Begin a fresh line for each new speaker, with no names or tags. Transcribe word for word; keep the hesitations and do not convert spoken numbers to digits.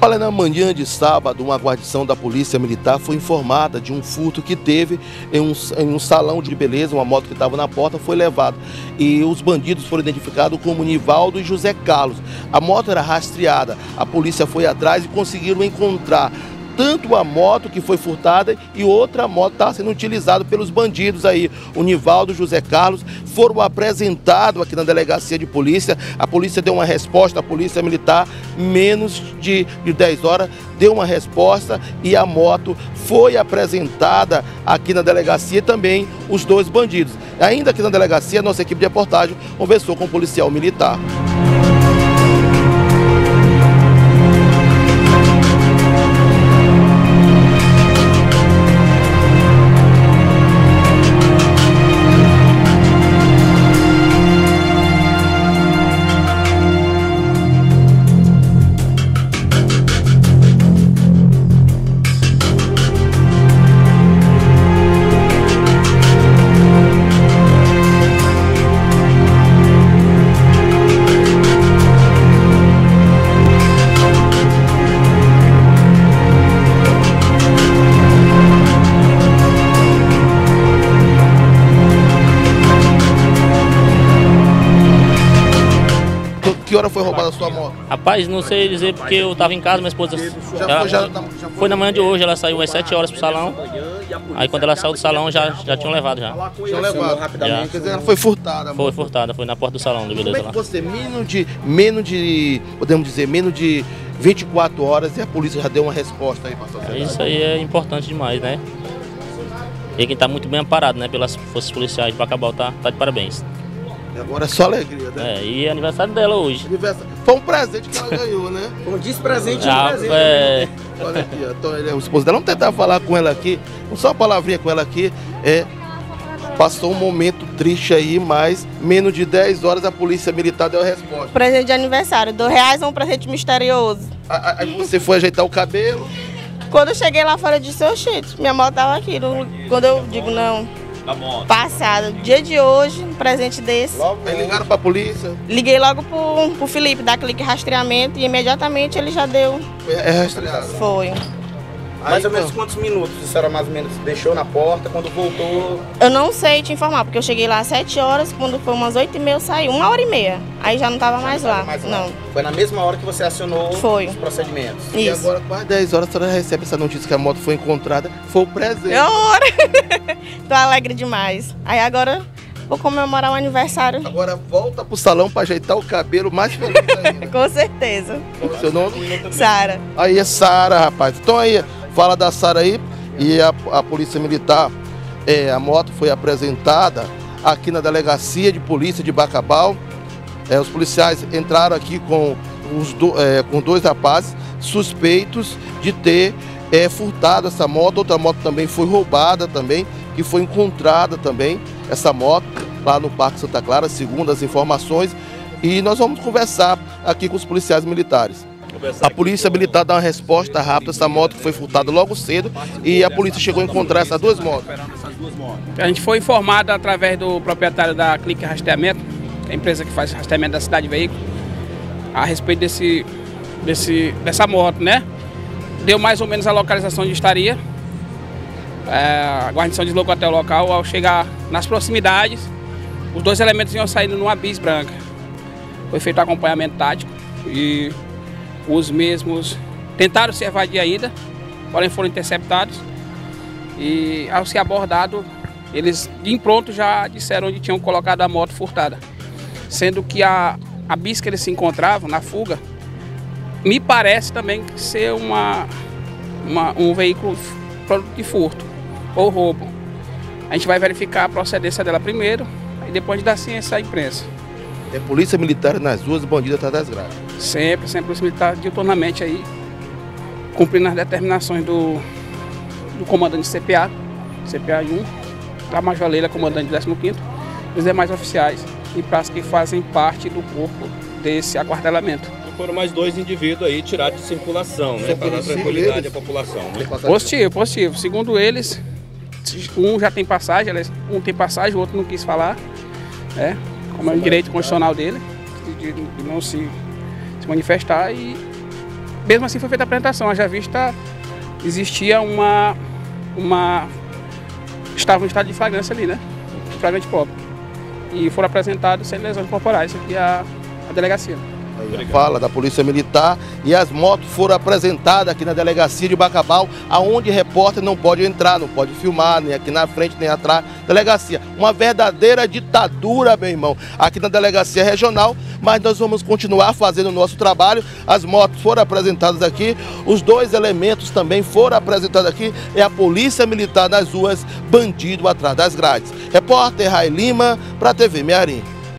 Rapaz, na manhã de sábado, uma guarnição da Polícia Militar foi informada de um furto que teve em um, em um salão de beleza. Uma moto que estava na porta foi levada. E os bandidos foram identificados como Nivaldo e José Carlos. A moto era rastreada. A polícia foi atrás e conseguiram encontrar tanto a moto que foi furtada e outra moto está sendo utilizada pelos bandidos aí. O Nivaldo e o José Carlos foram apresentados aqui na delegacia de polícia. A polícia deu uma resposta, a Polícia Militar, menos de, de dez horas, deu uma resposta e a moto foi apresentada aqui na delegacia, também os dois bandidos. Ainda aqui na delegacia, a nossa equipe de reportagem conversou com o policial militar. Que hora foi roubada a sua moto?
Rapaz, não sei dizer porque eu estava em casa, minha esposa
já
ela,
foi, já, já
foi,
foi
na manhã de hoje, ela saiu às sete horas pro salão. Aí quando ela saiu do salão já, já tinham levado já.
Tinham levado rapidamente. Quer dizer, ela foi furtada.
Foi furtada, foi na porta do salão de beleza.
Como é que você, menos de, menos de, podemos dizer, menos de vinte e quatro horas e a polícia já deu uma resposta aí para a sociedade?
Isso aí é importante demais, né? E quem está muito bem amparado, né, pelas forças policiais de Bacabal tá, tá de parabéns.
Agora é só alegria, né?
É, e é aniversário dela hoje.
Aniversário. Foi um presente que ela ganhou, né?
Foi um despresente e
ah,
um presente.
É...
Olha aqui, então, ele é o esposo dela. Vamos tentar falar com ela aqui, só uma palavrinha com ela aqui. É, passou um momento triste aí, mas menos de dez horas a Polícia Militar deu a resposta.
Presente de aniversário, dois reais é um presente misterioso.
Aí você foi ajeitar o cabelo?
Quando eu cheguei lá fora, eu disse, oxi, minha moto tava aqui. Quando eu digo, não, passado, dia de hoje, um presente desse.
Logo, aí ligaram pra polícia?
Liguei logo pro, pro Felipe, da Clique Rastreamento, e imediatamente ele já deu.
É rastreado?
Foi.
Mais ou menos quantos minutos a senhora mais ou menos deixou na porta, quando voltou?
Eu não sei te informar, porque eu cheguei lá às sete horas, quando foi umas oito e meia eu saí, uma hora e meia. Aí já não estava mais, mais lá, não.
Foi na mesma hora que você acionou
foi.
os procedimentos?
Isso.
E agora, quase dez horas, a senhora recebe essa notícia que a moto foi encontrada, foi o presente.
É hora! Tô alegre demais. Aí agora vou comemorar o aniversário.
Agora volta pro salão para ajeitar o cabelo, mais feliz ainda.
Com certeza.
Qual é o seu nome?
Sara.
Aí é Sara, rapaz. Então aí, fala da Sara aí. E a, a Polícia Militar, é, a moto foi apresentada aqui na Delegacia de Polícia de Bacabal. É, os policiais entraram aqui com, os do, é, com dois rapazes suspeitos de ter é, furtado essa moto. Outra moto também foi roubada também, que foi encontrada também, essa moto, lá no Parque Santa Clara, segundo as informações. E nós vamos conversar aqui com os policiais militares. A Polícia Militar dá uma resposta rápida, essa moto que foi furtada logo cedo, e a polícia chegou a encontrar essas duas motos.
A gente foi informado através do proprietário da Clique Rastreamento, a empresa que faz rastreamento da cidade de veículo, a respeito desse, desse, dessa moto, né? Deu mais ou menos a localização onde estaria. É, a guarnição deslocou até o local. Ao chegar nas proximidades, os dois elementos iam saindo numa bis branca. Foi feito o acompanhamento tático e os mesmos tentaram se evadir ainda, porém foram interceptados. E ao ser abordado, eles de impronto já disseram onde tinham colocado a moto furtada. Sendo que a, a bis que eles se encontravam na fuga, me parece também ser uma, uma, um veículo de furto ou roubo. A gente vai verificar a procedência dela primeiro e depois dar ciência à imprensa.
É Polícia Militar nas ruas e bandido atrás das grades.
Sempre, sempre Polícia Militar diuturnamente aí, cumprindo as determinações do, do comandante C P A, C P A um, da Major Leila, comandante do décimo quinto, e os demais oficiais e praças que fazem parte do corpo desse aquartelamento.
E foram mais dois indivíduos aí tirados de circulação, né? Para dar tranquilidade à população, né?
Positivo, positivo. Segundo eles, um já tem passagem, um tem passagem, o outro não quis falar, né? Como é o direito constitucional dele, de, de não se, se manifestar, e mesmo assim foi feita a apresentação, haja vista existia uma, uma, estava em estado de flagrância ali, né, flagrante próprio, e foram apresentados sem lesões corporais aqui a, a delegacia.
Aí fala da Polícia Militar, e as motos foram apresentadas aqui na delegacia de Bacabal, aonde repórter não pode entrar, não pode filmar, nem aqui na frente, nem atrás da delegacia. Uma verdadeira ditadura, meu irmão, aqui na delegacia regional, mas nós vamos continuar fazendo o nosso trabalho. As motos foram apresentadas aqui, os dois elementos também foram apresentados aqui, é a Polícia Militar nas ruas, bandido atrás das grades. Repórter Rai Lima, para a T V Mearim.